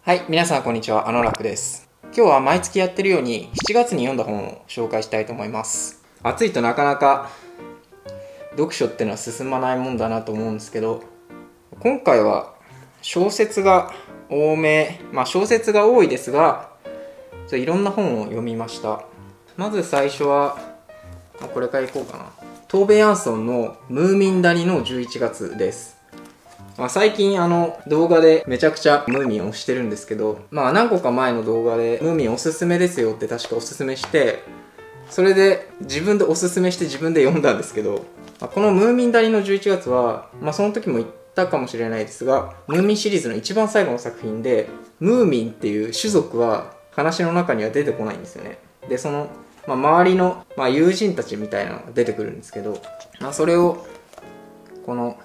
はい、皆さんこんにちは、楽です。今日は毎月やってるように7月に読んだ本を紹介したいと思います。暑いとなかなか読書ってのは進まないもんだなと思うんですけど、今回は小説が多め、小説が多いですが、いろんな本を読みました。まず最初は、これからいこうかな。トーベ・ヤンソンのムーミン谷の11月です。最近動画でめちゃくちゃムーミンを推してるんですけど、何個か前の動画でムーミンおすすめですよって確かおすすめして、それで自分でおすすめして自分で読んだんですけど、このムーミン谷の11月は、その時も言ったかもしれないですが、ムーミンシリーズの一番最後の作品で、ムーミンっていう種族は話の中には出てこないんですよね。で、その、周りの、友人たちみたいなのが出てくるんですけど、それをこの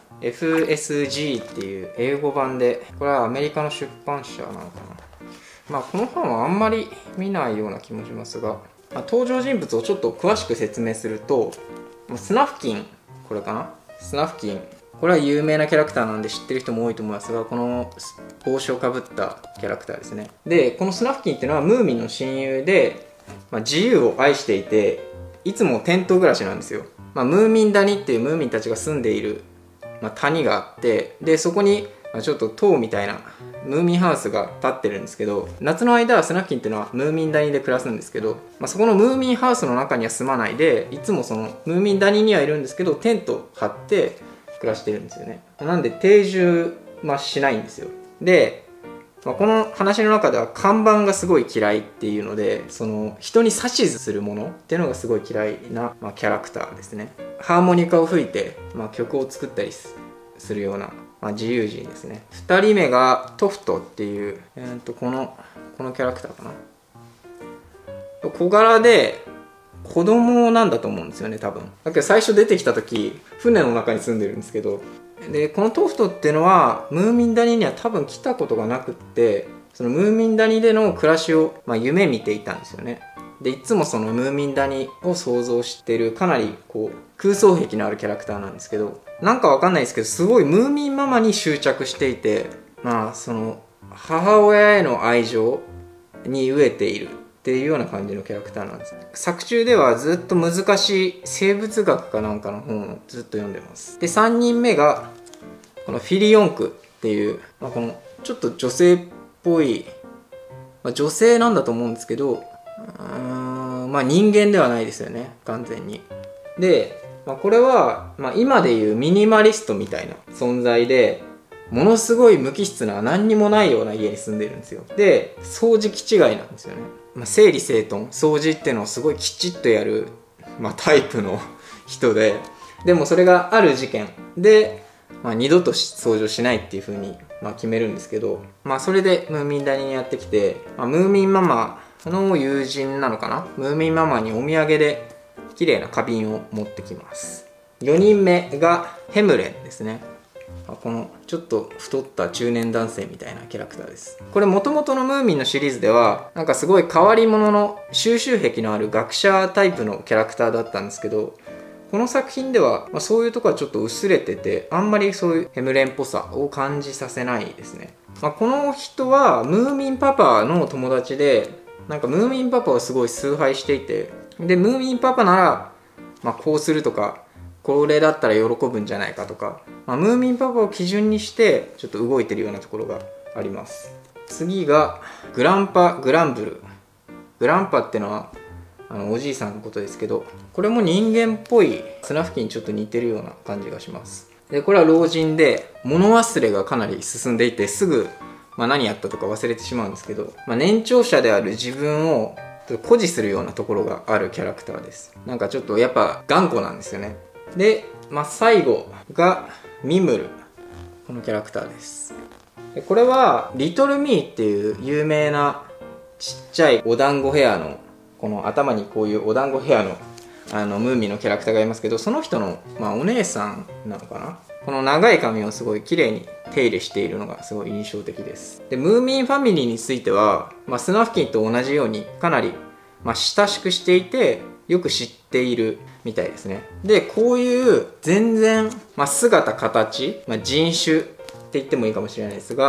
FSG っていう英語版で、これはアメリカの出版社なのかな。この本はあんまり見ないような気もしますが、登場人物をちょっと詳しく説明すると、スナフキン、これかな、スナフキン、これは有名なキャラクターなんで知ってる人も多いと思いますが、この帽子をかぶったキャラクターですね。で、このスナフキンっていうのはムーミンの親友で、自由を愛していて、いつもテント暮らしなんですよ。ムーミン谷っていうムーミンたちが住んでいる谷があって、でそこにちょっと塔みたいなムーミンハウスが建ってるんですけど、夏の間はスナフキンっていうのはムーミン谷で暮らすんですけど、そこのムーミンハウスの中には住まないで、いつもそのムーミン谷にはいるんですけど、テントを張って暮らしてるんですよね。なんで定住、しないんですよ。で、この話の中では看板がすごい嫌いっていうので、その人に指図するものっていうのがすごい嫌いな、キャラクターですね。ハーモニカを吹いて、曲を作ったりするような、自由人ですね。2人目がトフトっていう、このキャラクターかな。小柄で子供なんだと思うんですよね、多分。だけど最初出てきた時、船の中に住んでるんですけど、でこのトフトっていうのはムーミン谷には多分来たことがなくって、そのムーミン谷での暮らしを、夢見ていたんですよね。でいつもそのムーミン谷を想像してる、かなり空想癖のあるキャラクターなんですけど、なんかわかんないですけど、すごいムーミンママに執着していて、その母親への愛情に飢えているっていうような感じのキャラクターなんです。作中ではずっと難しい生物学かなんかの本をずっと読んでます。で3人目がこのフィリヨンクっていう、このちょっと女性っぽい、女性なんだと思うんですけど、人間ではないですよね、完全に。で、これは、今でいうミニマリストみたいな存在で、ものすごい無機質な何にもないような家に住んでるんですよ。で掃除気違いなんですよね。整理整頓、掃除っていうのをすごいきちっとやる、タイプの人で、でもそれがある事件で、二度と掃除をしないっていう風に決めるんですけど、それでムーミン谷にやってきて、ムーミンママの友人なのかな、ムーミンママにお土産で綺麗な花瓶を持ってきます。4人目がヘムレンですね。このちょっと太った中年男性みたいなキャラクターです。これ元々のムーミンのシリーズではなんかすごい変わり者の収集癖のある学者タイプのキャラクターだったんですけど、この作品では、そういうとこはちょっと薄れてて、あんまりそういうヘムレンっぽさを感じさせないですね。この人はムーミンパパの友達で、なんかムーミンパパをすごい崇拝していて、でムーミンパパなら、こうするとか、これだったら喜ぶんじゃないかとか、ムーミンパパを基準にしてちょっと動いてるようなところがあります。次がグランパ・グランブル。グランパってのはおじいさんのことですけど、これも人間っぽいスナフキンにちょっと似てるような感じがします。でこれは老人で物忘れがかなり進んでいて、すぐ、何やったとか忘れてしまうんですけど、年長者である自分を誇示するようなところがあるキャラクターです。なんかちょっとやっぱ頑固なんですよね。で、最後がミムル、このキャラクターです。でこれはリトルミーっていう有名なちっちゃいお団子ヘアの、この頭にこういうお団子ヘアのムーミンのキャラクターがいますけど、その人の、お姉さんなのかな。この長い髪をすごい綺麗に手入れしているのがすごい印象的です。でムーミンファミリーについては、スナフキンと同じようにかなり、親しくしていてよく知っているみたいですね。でこういう全然、姿形、人種って言ってもいいかもしれないですが、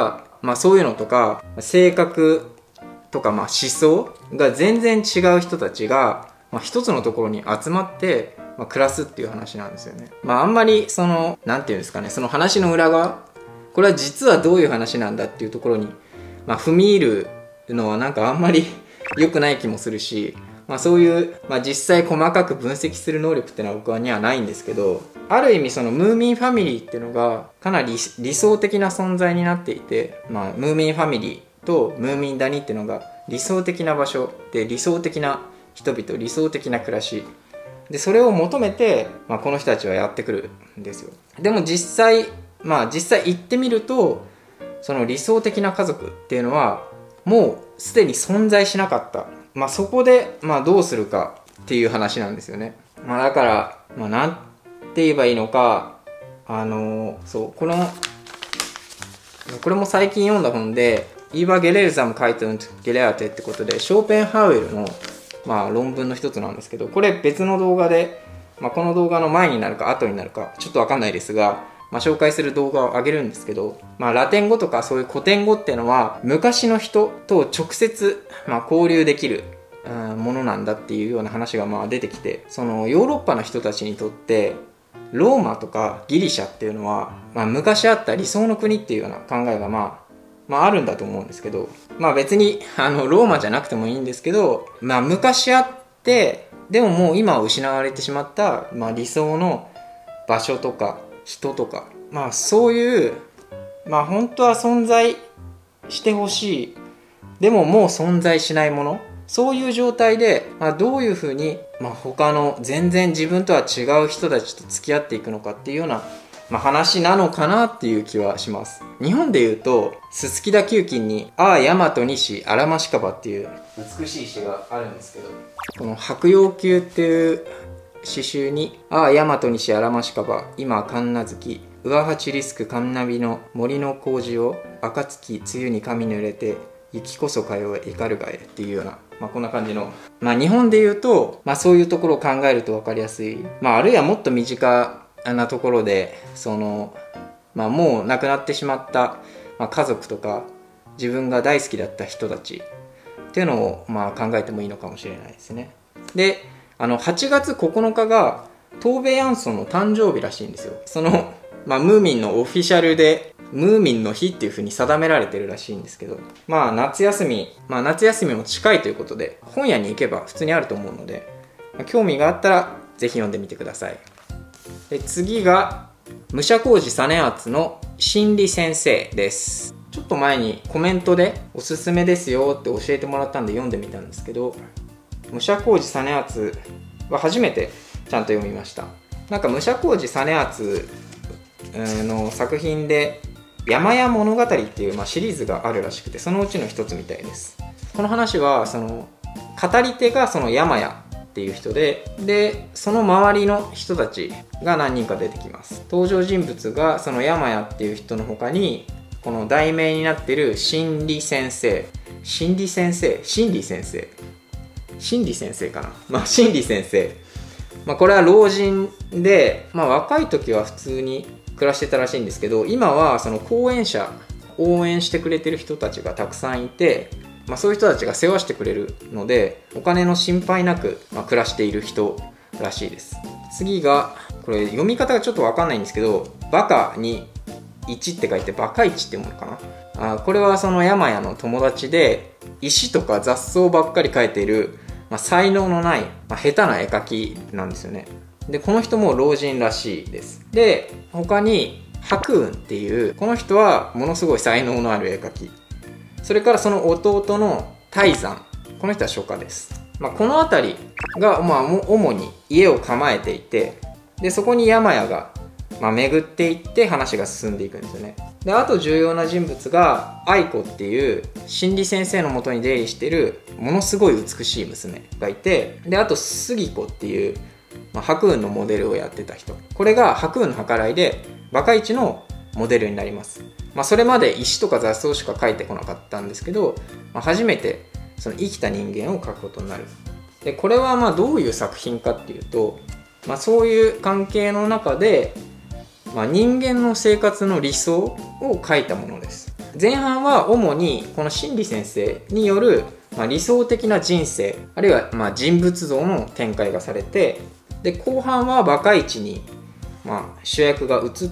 そういうのとか性格とか思想が全然違う人たちが、一つのところに集まって、暮らすっていう話なんですよね。あんまりなんていうんですかね、その話の裏側、これは実はどういう話なんだっていうところに、踏み入るのはなんかあんまり良くない気もするし、そういう、実際細かく分析する能力っていうのは僕にはないんですけど、ある意味そのムーミンファミリーっていうのがかなり理想的な存在になっていて、ムーミンファミリーとムーミン谷っていうのが理想的な場所で、理想的な人々、理想的な暮らしで、それを求めて、この人たちはやってくるんですよ。でも実際行ってみると、その理想的な家族っていうのはもうすでに存在しなかった。そこで、どうするかっていう話なんですよね。だから、なんて言えばいいのか、そうこれも最近読んだ本で、イーバー・ゲレルザム・カイトン・ゲレアテってことで、ショーペンハウエルの、論文の一つなんですけど、これ別の動画で、この動画の前になるか後になるかちょっと分かんないですが、紹介する動画を上げるんですけど、ラテン語とかそういう古典語っていうのは昔の人と直接、交流できるものなんだっていうような話が出てきて、そのヨーロッパの人たちにとってローマとかギリシャっていうのは、昔あった理想の国っていうような考えがあるんだと思うんですけど、別にローマじゃなくてもいいんですけど、昔あってでももう今は失われてしまった、理想の場所とか人とか、そういう、本当は存在してほしい、でももう存在しないもの、そういう状態で、どういうふうに、他の全然自分とは違う人たちと付き合っていくのかっていうような、話なのかなっていう気はします。日本でいうとすすきだ球菌に「ああ大和西あらましかば」っていう美しい詩があるんですけど、この「白葉球」っていう詩集に「ああ大和西あらましかば今神奈月上八リスク神ナビの森の麹を暁梅雨に髪濡れて雪こそかよえかるがえ」っていうような、こんな感じの、日本でいうと、そういうところを考えると分かりやすい、あるいはもっと身近なところでもう亡くなってしまった、家族とか自分が大好きだった人たちっていうのを、考えてもいいのかもしれないですね。で、8月9日がトーベ・ヤンソンの誕生日らしいんですよ。ムーミンのオフィシャルでムーミンの日っていう風に定められてるらしいんですけど、夏休みも近いということで、本屋に行けば普通にあると思うので、興味があったらぜひ読んでみてください。で、次が武者小路実篤の心理先生です。ちょっと前にコメントでおすすめですよって教えてもらったんで読んでみたんですけど、武者小路実篤は初めてちゃんと読みました。武者小路実篤の作品で山屋物語っていう、シリーズがあるらしくて、そのうちの一つみたいです。この話は語り手がその山屋っていう人で、その周りの人たちが何人か出てきます。登場人物がその山屋っていう人の他に、この題名になっている心理先生かな、心理先生、これは老人で、若い時は普通に暮らしてたらしいんですけど、今はその後援者、応援してくれてる人たちがたくさんいて、そういう人たちが世話してくれるので、お金の心配なく、暮らしている人らしいです。次が、これ読み方がちょっと分かんないんですけど、バカに1って書いてバカ1って読むのかな。これはその山屋の友達で、石とか雑草ばっかり描いている、才能のない、下手な絵描きなんですよね。で、この人も老人らしいです。で、他に白雲っていう、この人はものすごい才能のある絵描き。それからその弟の泰山、この人は書家です。この辺りが、主に家を構えていて、でそこに山屋が、巡っていって話が進んでいくんですよね。で、あと重要な人物が愛子っていう心理先生のもとに出入りしているものすごい美しい娘がいて、であと杉子っていう、白雲のモデルをやってた人、これが白雲の計らいでバカイチのモデルになります。それまで石とか雑草しか描いてこなかったんですけど、初めてその生きた人間を描くことになる。で、これはどういう作品かっていうと、そういう関係の中で、人間の生活の理想を描いたものです。 前半は主にこの心理先生による、理想的な人生、あるいは人物像の展開がされて、で後半はバカイチに主役が移って、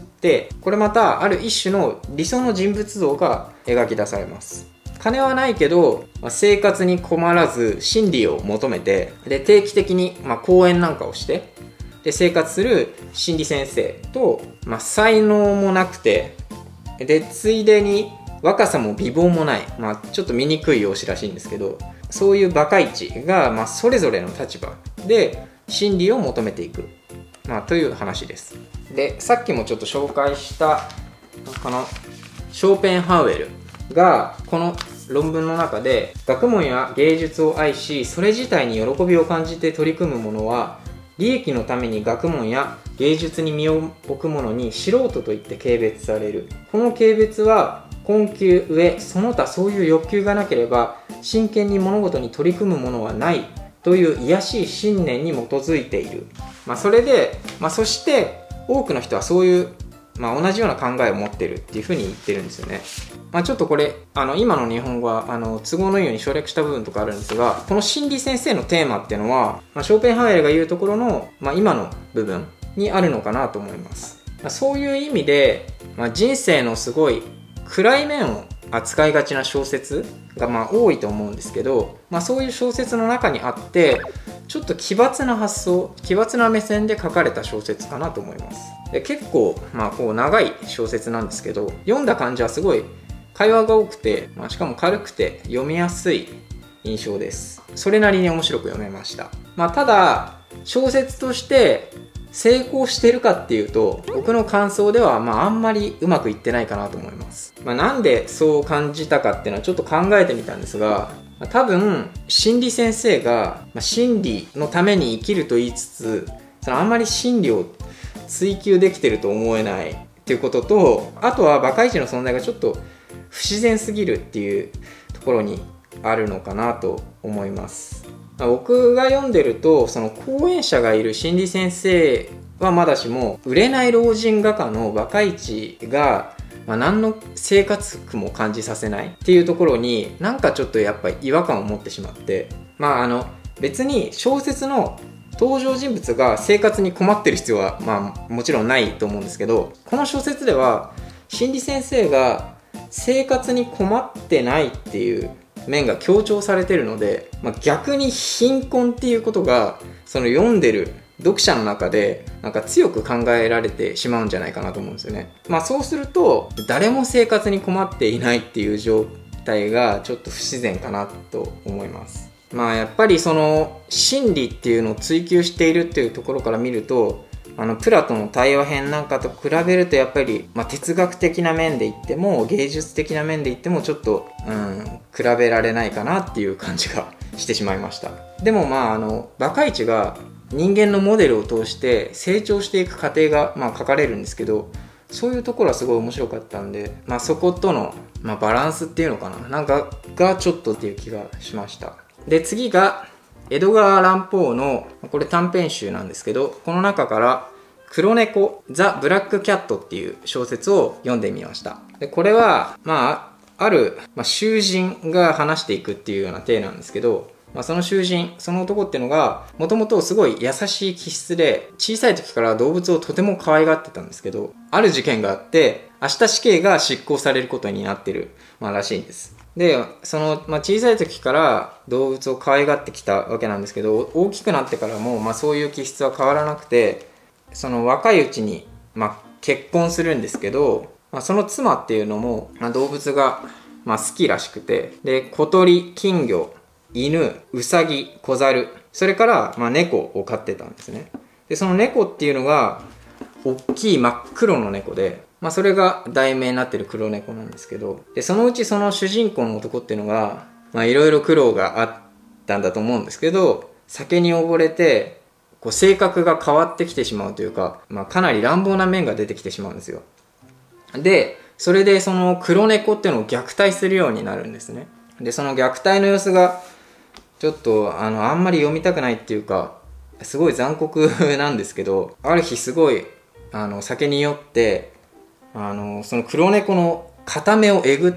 これまたある一種の理想の人物像が描き出されます。金はないけど、生活に困らず真理を求めて、で定期的に講演なんかをしてで生活する心理先生と、才能もなくて、でついでに若さも美貌もない、ちょっと醜い容姿らしいんですけど、そういうバカイチが、それぞれの立場で真理を求めていく、という話です。でさっきもちょっと紹介したこのショーペンハウエルがこの論文の中で、学問や芸術を愛しそれ自体に喜びを感じて取り組む者は、利益のために学問や芸術に身を置く者に素人といって軽蔑される。この軽蔑は困窮上その他そういう欲求がなければ真剣に物事に取り組むものはないという卑しい信念に基づいている。それで、そして多くの人はそういう、同じような考えを持ってるっていうふうに言ってるんですよね。ちょっとこれ今の日本語は都合のいいように省略した部分とかあるんですが、この心理先生のテーマっていうのは、ショーペンハウエルが言うところの、今の部分にあるのかなと思います。そういう意味で、人生のすごい暗い面を扱いがちな小説が多いと思うんですけど、そういう小説の中にあってちょっと奇抜な発想、奇抜な目線で書かれた小説かなと思います。で結構こう長い小説なんですけど、読んだ感じはすごい会話が多くて、しかも軽くて読みやすい印象です。それなりに面白く読めました。ただ小説として成功してるかっていうと、僕の感想ではあんまりうまくいってないかなと思います。なんでそう感じたかっていうのはちょっと考えてみたんですが、多分心理先生が真理のために生きると言いつつ、あんまり真理を追求できてると思えないっていうことと、あとはバカイチの存在がちょっと不自然すぎるっていうところにあるのかなと思います。僕が読んでると、その講演者がいる心理先生はまだしも、売れない老人画家のバカイチが何の生活苦も感じさせないっていうところになんかちょっとやっぱり違和感を持ってしまって、別に小説の登場人物が生活に困ってる必要はもちろんないと思うんですけど、この小説では心理先生が生活に困ってないっていう面が強調されてるので、逆に貧困っていうことがその読んでる読者の中でなんか強く考えられてしまうんじゃないかなと思うんですよね。そうすると誰も生活に困っていないっていう状態がちょっと不自然かなと思います。やっぱりその真理っていうのを追求しているっていうところから見ると、プラトンの対話編なんかと比べるとやっぱり、哲学的な面で言っても芸術的な面で言ってもちょっと、比べられないかなっていう感じがしてしまいました。でもバカイチが人間のモデルを通して成長していく過程が書かれるんですけど、そういうところはすごい面白かったんで、そことの、バランスっていうのかな、なんかがちょっとっていう気がしました。で次がエドガー・ランポーのこれ短編集なんですけど、この中から黒猫ザ・ブラック・キャットっていう小説を読んでみました。でこれはある、囚人が話していくっていうような体なんですけど、その囚人、その男っていうのがもともとすごい優しい気質で、小さい時から動物をとても可愛がってたんですけど、ある事件があって明日死刑が執行されることになってる、らしいんです。でその、小さい時から動物を可愛がってきたわけなんですけど、大きくなってからも、そういう気質は変わらなくて、その若いうちに、結婚するんですけど、その妻っていうのも、動物が、好きらしくて、で小鳥、金魚、犬、ウサギ、小猿、それから、猫を飼ってたんですね。でその猫っていうのが大きい真っ黒の猫で、それが題名になってる黒猫なんですけど、でそのうちその主人公の男っていうのがいろいろ苦労があったんだと思うんですけど、酒に溺れてこう性格が変わってきてしまうというか、かなり乱暴な面が出てきてしまうんですよ。でそれでその黒猫っていうのを虐待するようになるんですね。でその虐待の様子がちょっとあんまり読みたくないっていうか、すごい残酷なんですけど、ある日すごい酒に酔ってその黒猫の片目をえぐっ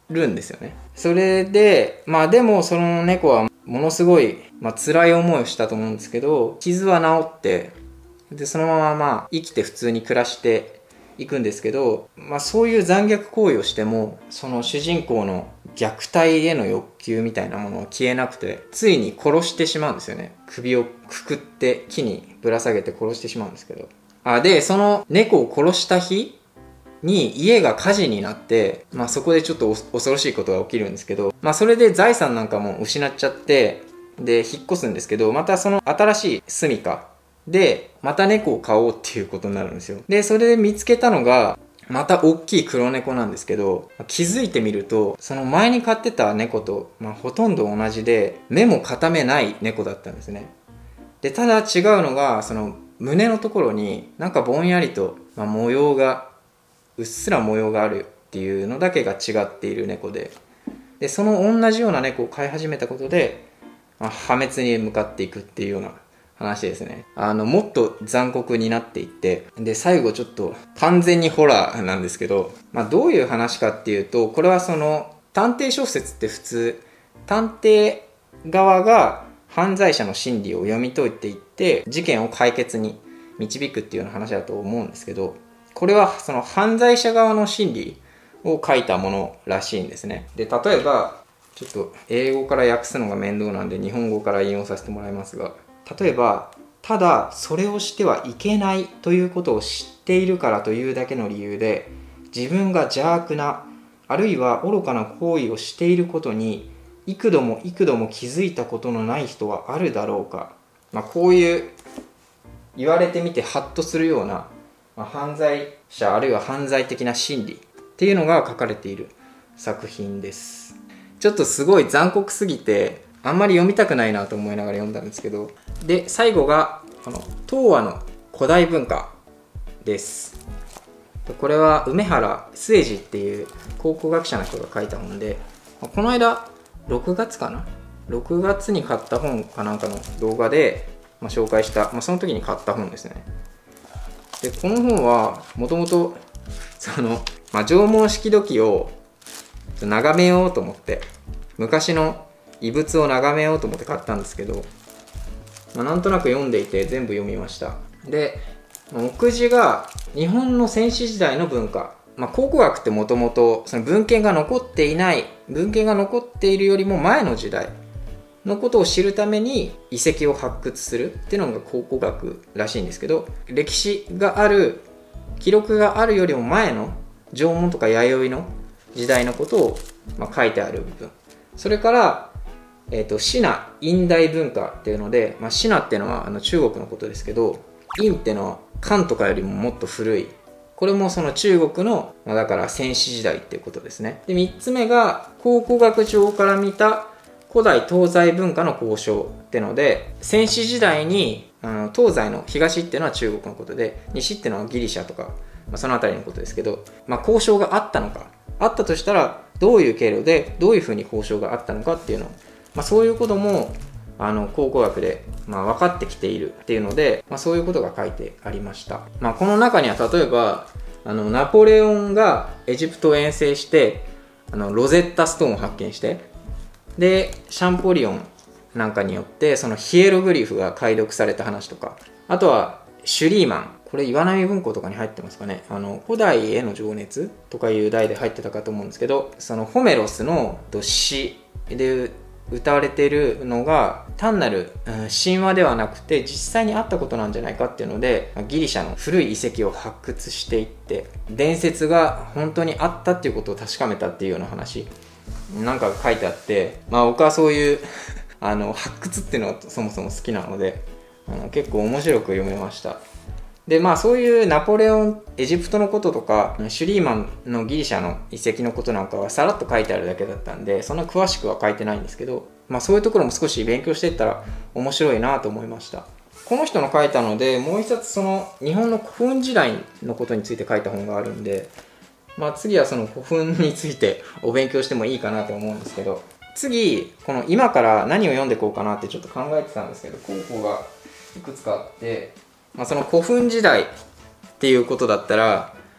るんですよね。それででもその猫はものすごい、辛い思いをしたと思うんですけど、傷は治って、でそのまま生きて普通に暮らしていくんですけど、そういう残虐行為をしてもその主人公の虐待への欲求みたいなものは消えなくて、ついに殺してしまうんですよね。首をくくって木にぶら下げて殺してしまうんですけど、でその猫を殺した日に家が火事になって、そこでちょっと恐ろしいことが起きるんですけど、それで財産なんかも失っちゃって、で引っ越すんですけど、またその新しい住処でまた猫を飼おうっていうことになるんですよ。でそれで見つけたのがまた大きい黒猫なんですけど、気づいてみるとその前に飼ってた猫と、ほとんど同じで、目も片目ない猫だったんですね。でただ違うのが、その胸のところになんかぼんやりと、模様がうっすら模様があるっていうのだけが違っている猫で、その同じような猫を飼い始めたことで、破滅に向かっていくっていうような話ですね。もっと残酷になっていって、で最後ちょっと完全にホラーなんですけど、どういう話かっていうと、これはその探偵小説って普通探偵側が犯罪者の心理を読み解いていって事件を解決に導くっていうような話だと思うんですけど、これはその犯罪者側の心理を書いたものらしいんですね。で例えばちょっと英語から訳すのが面倒なんで日本語から引用させてもらいますが、例えばただそれをしてはいけないということを知っているからというだけの理由で自分が邪悪な、あるいは愚かな行為をしていることに幾度も幾度も気づいたことのない人はあるだろうか。こういう言われてみてハッとするような、犯罪者あるいは犯罪的な心理っていうのが書かれている作品です。ちょっとすごい残酷すぎてあんまり読みたくないなと思いながら読んだんですけど、で最後がこの東亜の古代文化です。これは梅原末治っていう考古学者の人が書いた本で、この間6月かな、6月に買った本かなんかの動画で、紹介した、その時に買った本ですね。でこの本はもともとその、縄文式土器を眺めようと思って、昔の遺物を眺めようと思って買ったんですけど、なんとなく読んでいて全部読みました。で目次が日本の先史時代の文化、考古学ってもともとその文献が残っているよりも前の時代のことを知るために遺跡を発掘するっていうのが考古学らしいんですけど、歴史がある記録があるよりも前の縄文とか弥生の時代のことを書いてある部分、それからシナ殷代文化っていうので、シナっていうのは中国のことですけど、殷っていうのは漢とかよりももっと古い、これもその中国の、だから先史時代っていうことですね。で3つ目が考古学上から見た古代東西文化の交渉ってので、先史時代に東西の東っていうのは中国のことで、西っていうのはギリシャとか、その辺りのことですけど、交渉があったのか、あったとしたらどういう経路でどういうふうに交渉があったのかっていうの、そういうことも考古学で、分かってきているっていうので、そういうことが書いてありました。この中には例えばナポレオンがエジプトを遠征してロゼッタストーンを発見して、でシャンポリオンなんかによってそのヒエログリフが解読された話とか、あとはシュリーマン、これ岩波文庫とかに入ってますかね、古代への情熱とかいう題で入ってたかと思うんですけど、そのホメロスの詩で歌われているのが単なる神話ではなくて実際にあったことなんじゃないかっていうので、ギリシャの古い遺跡を発掘していって伝説が本当にあったっていうことを確かめたっていうような話なんか書いてあって、僕はそういう発掘っていうのはそもそも好きなので結構面白く読めました。でそういうナポレオンエジプトのこととかシュリーマンのギリシャの遺跡のことなんかはさらっと書いてあるだけだったんで、そんな詳しくは書いてないんですけど、そういうところも少し勉強していったら面白いなと思いました。この人の書いたのでもう一冊その日本の古墳時代のことについて書いた本があるんで、次はその古墳についてお勉強してもいいかなと思うんですけど、次この今から何を読んでいこうかなってちょっと考えてたんですけど、候補がいくつかあって、その古墳時代っていうことだったら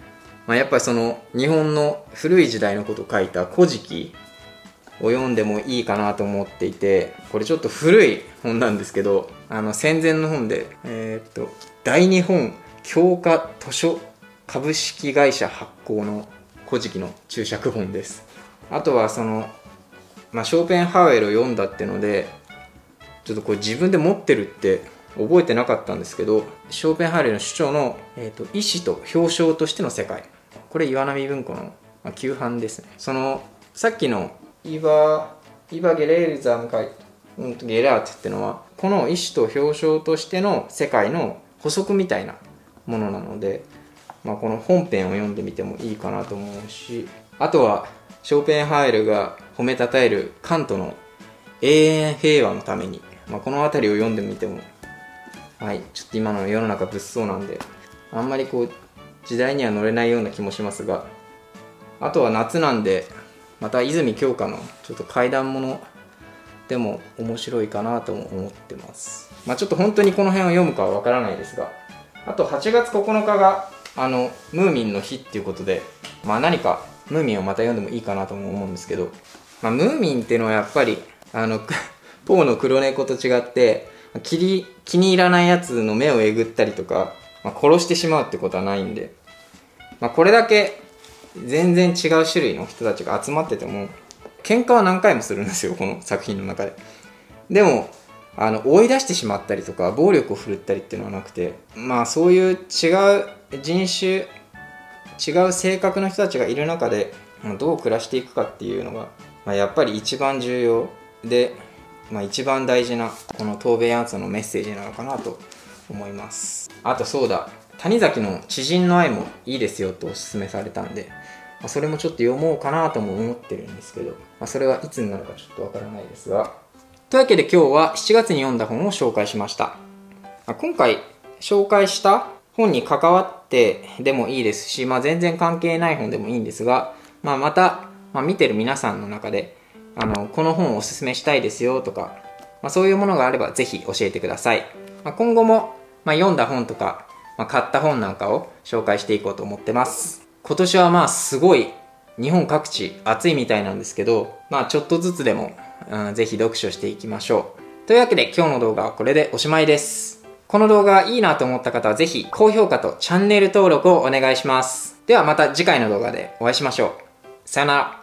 やっぱりその日本の古い時代のことを書いた古事記を読んでもいいかなと思っていて、これちょっと古い本なんですけど、戦前の本で、大日本教科図書株式会社発行の古事記の注釈本です。あとはその、ショーペンハウエルを読んだってので、ちょっとこれ自分で持ってるって覚えてなかったんですけど、ショーペンハウエルの主張の、意志と表彰としての世界、これ岩波文庫の旧版ですね。そのさっきのイバゲレールザム会ゲラートっていうのは、この意志と表彰としての世界の補足みたいなものなので、この本編を読んでみてもいいかなと思うし、あとはショーペンハウエルが褒めたたえるカントの永遠平和のために、この辺りを読んでみても、ちょっと今の世の中物騒なんであんまりこう時代には乗れないような気もしますが、あとは夏なんでまた泉鏡花のちょっと怪談ものでも面白いかなと思ってます。ちょっと本当にこの辺を読むかはわからないですが、あと8月9日がムーミンの日っていうことで、何かムーミンをまた読んでもいいかなとも思うんですけど、ムーミンっていうのはやっぱりポーの黒猫と違って気に入らないやつの目をえぐったりとか、殺してしまうってことはないんで、これだけ全然違う種類の人たちが集まってても喧嘩は何回もするんですよ、この作品の中で。でも追い出してしまったりとか暴力を振るったりっていうのはなくて、そういう違う人種、違う性格の人たちがいる中でどう暮らしていくかっていうのが、やっぱり一番重要で、一番大事なこのトーベ・ヤンソンのメッセージなのかなと思います。あとそうだ、谷崎の知人の愛もいいですよとおすすめされたんで、それもちょっと読もうかなとも思ってるんですけど、それはいつになるかちょっとわからないですが、というわけで今日は7月に読んだ本を紹介しました。今回紹介した本に関わってでもいいですし、全然関係ない本でもいいんですが、また、見てる皆さんの中でこの本をおすすめしたいですよとか、そういうものがあればぜひ教えてください。今後も、読んだ本とか、買った本なんかを紹介していこうと思ってます。今年はすごい日本各地暑いみたいなんですけど、ちょっとずつでも、ぜひ読書していきましょう。というわけで今日の動画はこれでおしまいです。この動画がいいなと思った方はぜひ高評価とチャンネル登録をお願いします。ではまた次回の動画でお会いしましょう。さよなら。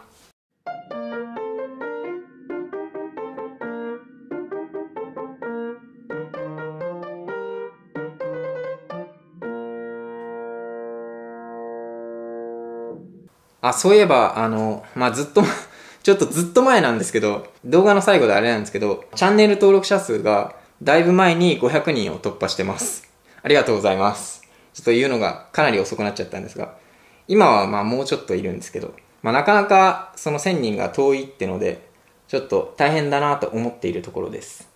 そういえば、ずっと、ちょっとずっと前なんですけど、動画の最後であれなんですけど、チャンネル登録者数がだいぶ前に500人を突破してます。ありがとうございます。ちょっと言うのがかなり遅くなっちゃったんですが、今はもうちょっといるんですけど、なかなかその1000人が遠いってので、ちょっと大変だなと思っているところです。